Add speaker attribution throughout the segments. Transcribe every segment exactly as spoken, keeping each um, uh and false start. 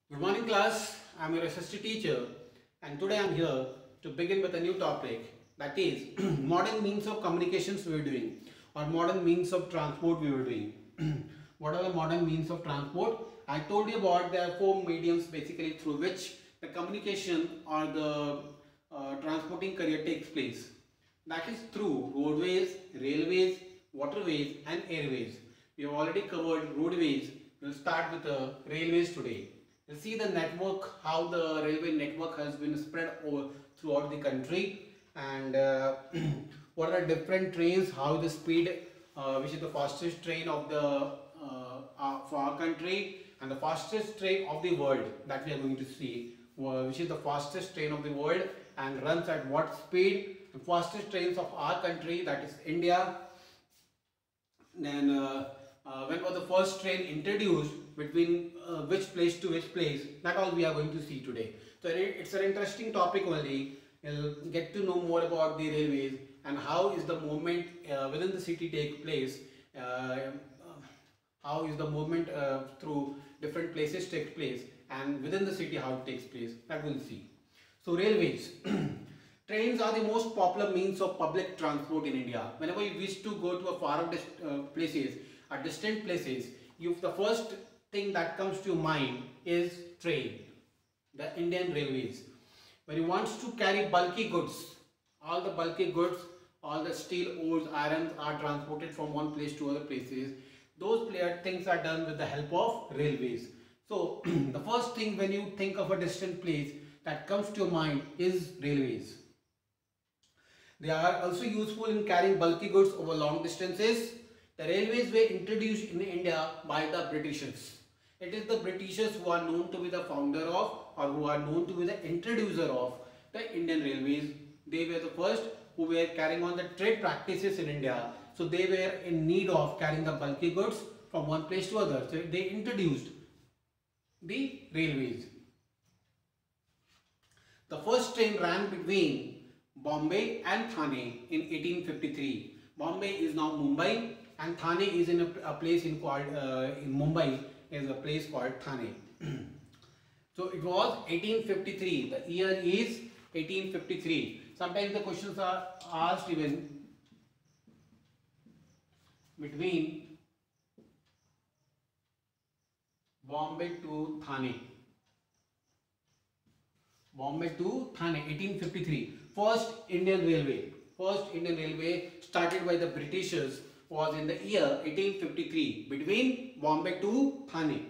Speaker 1: Good morning class, I am your S S T teacher and today I am here to begin with a new topic, that is modern means of communications we are doing or modern means of transport we were doing. What are the modern means of transport? I told you about there are four mediums basically through which the communication or the uh, transporting career takes place. That is through roadways, railways, waterways and airways. We have already covered roadways. We will start with the railways today. You see the network, how the railway network has been spread over throughout the country, and uh, what are different trains, how the speed, uh, which is the fastest train of the uh, uh, for our country and the fastest train of the world that we are going to see, uh, which is the fastest train of the world and runs at what speed. The fastest trains of our country, that is India. Then uh, uh, when was the first train introduced, between uh, which place to which place, that all we are going to see today. So it's an interesting topic only. You'll get to know more about the railways and how is the movement uh, within the city take place, uh, how is the movement uh, through different places takes place, and within the city how it takes place, that we'll see. So railways. Trains are the most popular means of public transport in India. Whenever you wish to go to a far off uh, places, or distant places, you the first thing that comes to your mind is train, the Indian Railways. When you want to carry bulky goods, all the bulky goods, all the steel, ores, irons are transported from one place to other places. Those things are done with the help of railways. So the first thing when you think of a distant place that comes to your mind is railways. They are also useful in carrying bulky goods over long distances. The railways were introduced in India by the Britishers. It is the Britishers who are known to be the founder of, or who are known to be the introducer of the Indian Railways. They were the first who were carrying on the trade practices in India. So they were in need of carrying the bulky goods from one place to other. So they introduced the railways. The first train ran between Bombay and Thane in eighteen fifty-three. Bombay is now Mumbai and Thane is in a, a place in called uh, in Mumbai is a place called Thane. So it was eighteen fifty-three. The year is eighteen fifty-three. Sometimes the questions are asked even between Bombay to Thane. Bombay to Thane, eighteen fifty-three. First Indian Railway. First Indian Railway started by the Britishers was in the year eighteen fifty-three between Bombay to Thane.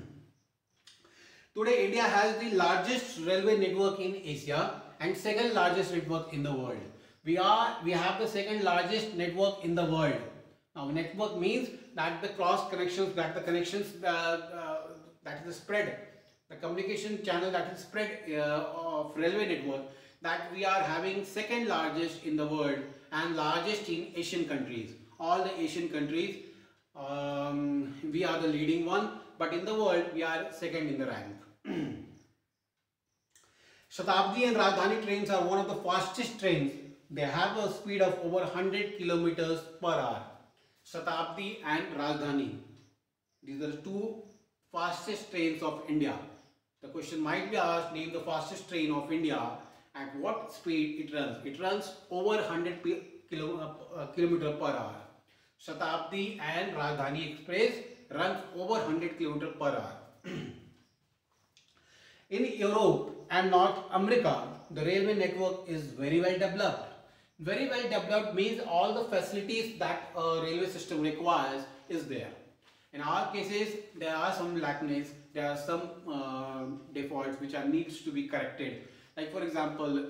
Speaker 1: Today India has the largest railway network in Asia and second largest network in the world. We are we have the second largest network in the world. Now network means that the cross connections, that the connections uh, uh, that is the spread, the communication channel that is spread uh, of railway network, that we are having second largest in the world and largest in Asian countries. All the Asian countries, um, we are the leading one, but in the world we are second in the rank. Shatabdi and Rajdhani trains are one of the fastest trains. They have a speed of over one hundred kilometers per hour. Shatabdi and Rajdhani. These are the two fastest trains of India. The question might be asked, name the fastest train of India. At what speed it runs? It runs over one hundred kilo, uh, kilometers per hour. Shatabdi and Rajdhani Express runs over one hundred kilometers per hour. In Europe and North America, the railway network is very well developed. Very well developed means all the facilities that a railway system requires is there. In our cases, there are some lacunae, there are some uh, defaults which are needs to be corrected. Like for example,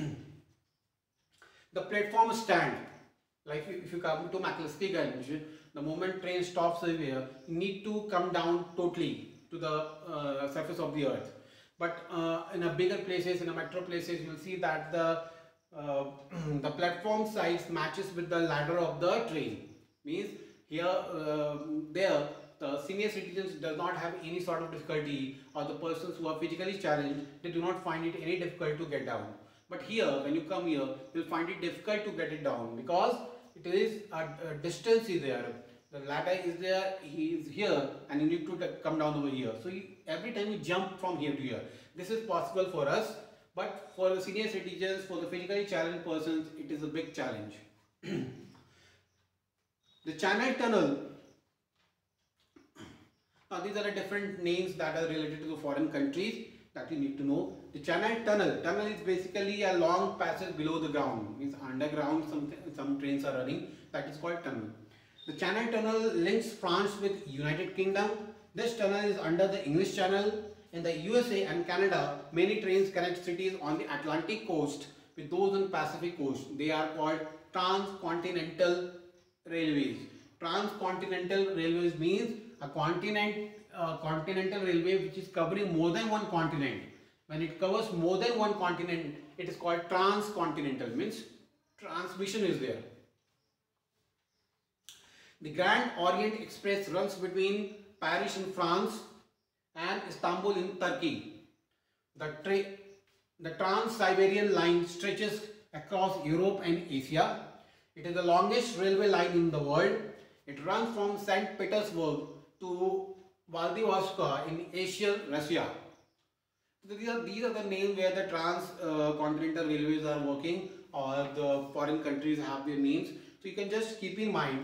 Speaker 1: the platform stand. Like if you come to McCluskey, the moment train stops here, you need to come down totally to the uh, surface of the earth. But uh, in a bigger places, in a metro places, you will see that the uh, the platform size matches with the ladder of the train. Means here, uh, there, the senior citizens does not have any sort of difficulty, or the persons who are physically challenged, they do not find it any difficult to get down. But here, when you come here, you will find it difficult to get it down because it is a, a distance is there. The ladder is there, he is here, and you need to come down over here. So you, every time you jump from here to here. This is possible for us, but for the senior citizens, for the physically challenged persons, it is a big challenge. The Channel Tunnel. Now these are the different names that are related to the foreign countries that you need to know. The Channel Tunnel. Tunnel is basically a long passage below the ground. Means underground some, some trains are running. That is called tunnel. The Channel Tunnel links France with United Kingdom. This tunnel is under the English Channel. In the U S A and Canada, many trains connect cities on the Atlantic coast with those on Pacific coast. They are called transcontinental railways. Transcontinental railways means a continent, uh, continental railway which is covering more than one continent. When it covers more than one continent, it is called transcontinental, means transmission is there. The Grand Orient Express runs between Paris in France and Istanbul in Turkey. The, tra the Trans-Siberian line stretches across Europe and Asia. It is the longest railway line in the world. It runs from Saint Petersburg to Vladivostok in Asia, Russia. So these are, these are the names where the transcontinental uh, railways are working, or the foreign countries have their names. So you can just keep in mind.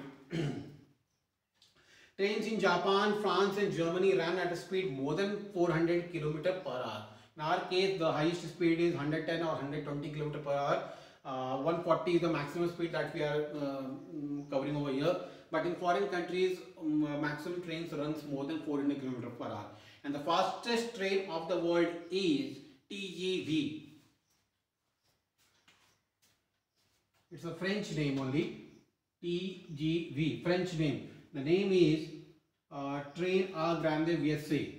Speaker 1: Trains in Japan, France and Germany run at a speed more than four hundred kilometers per hour. In our case, the highest speed is one hundred ten or one hundred twenty kilometers per hour. Uh, one forty is the maximum speed that we are uh, covering over here. But in foreign countries, um, maximum trains runs more than four hundred kilometers per hour. And the fastest train of the world is T G V. It's a French name only. T G V, French name. The name is uh, Train à Grande Vitesse.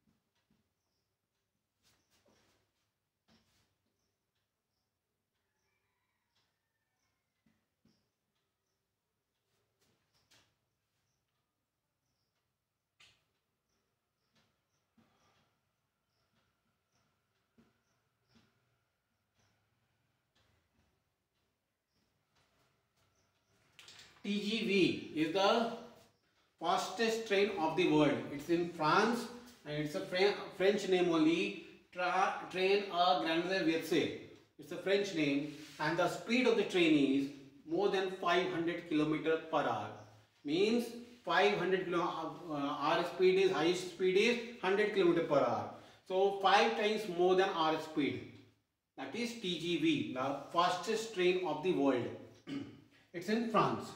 Speaker 1: T G V is the fastest train of the world. It's in France and it's a French name only. Tra Train à Grande Vitesse. It's a French name, and the speed of the train is more than five hundred kilometers per hour. Means five hundred kilometers. Uh, our speed is highest speed is one hundred kilometers per hour. So five times more than our speed. That is T G V, the fastest train of the world. It's in France.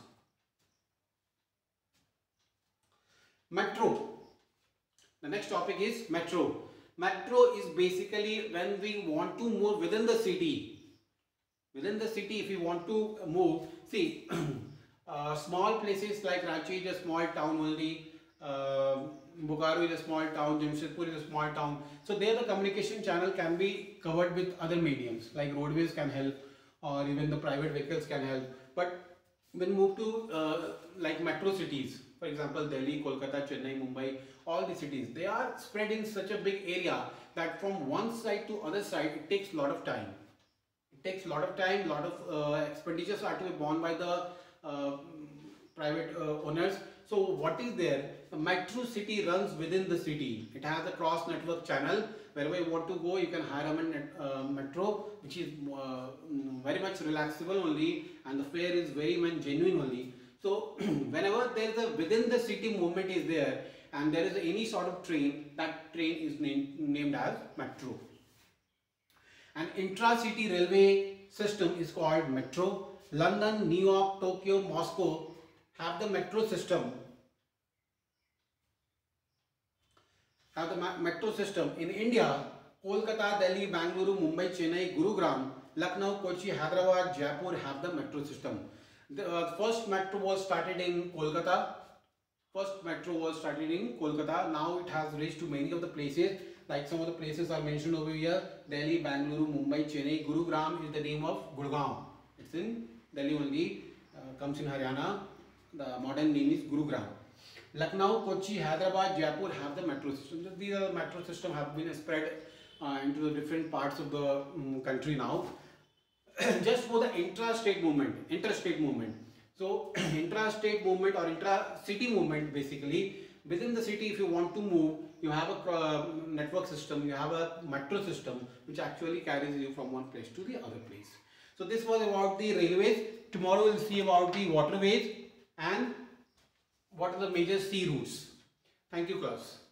Speaker 1: Metro. The next topic is metro. Metro is basically when we want to move within the city. Within the city, if we want to move, see, uh, small places like Ranchi is a small town only, uh, Bokaro is a small town, Jamshedpur is a small town. So there the communication channel can be covered with other mediums, like roadways can help, or even the private vehicles can help. But when move to uh, like metro cities, for example Delhi, Kolkata, Chennai, Mumbai, all the cities, they are spread in such a big area that from one side to other side it takes a lot of time. It takes a lot of time, lot of uh, expenditures are to be borne by the uh, private uh, owners. So what is there? The metro city runs within the city. It has a cross network channel. Wherever you want to go, you can hire a net, uh, metro, which is uh, very much relaxable only, and the fare is very much genuine only. So whenever there is a within the city movement is there, and there is any sort of train, that train is named, named as metro. An intra-city railway system is called metro. London, New York, Tokyo, Moscow have the metro system. Have the metro system. In India, Kolkata, Delhi, Bangalore, Mumbai, Chennai, Gurugram, Lucknow, Kochi, Hyderabad, Jaipur have the metro system. The uh, first metro was started in Kolkata. First metro was started in Kolkata. Now it has reached to many of the places. Like some of the places are mentioned over here: Delhi, Bangalore, Mumbai, Chennai. Gurugram is the name of Gurgaon. It's in Delhi only. Uh, comes in Haryana. The modern name is Gurugram. Lucknow, Kochi, Hyderabad, Jaipur have the metro system. These are the metro system have been spread uh, into the different parts of the um, country now. Just for the intra-state movement, interstate movement. So intra-state movement or intra-city movement, basically within the city, if you want to move, you have a uh, network system, you have a metro system which actually carries you from one place to the other place. So this was about the railways. Tomorrow we'll see about the waterways and what are the major sea routes. Thank you, class.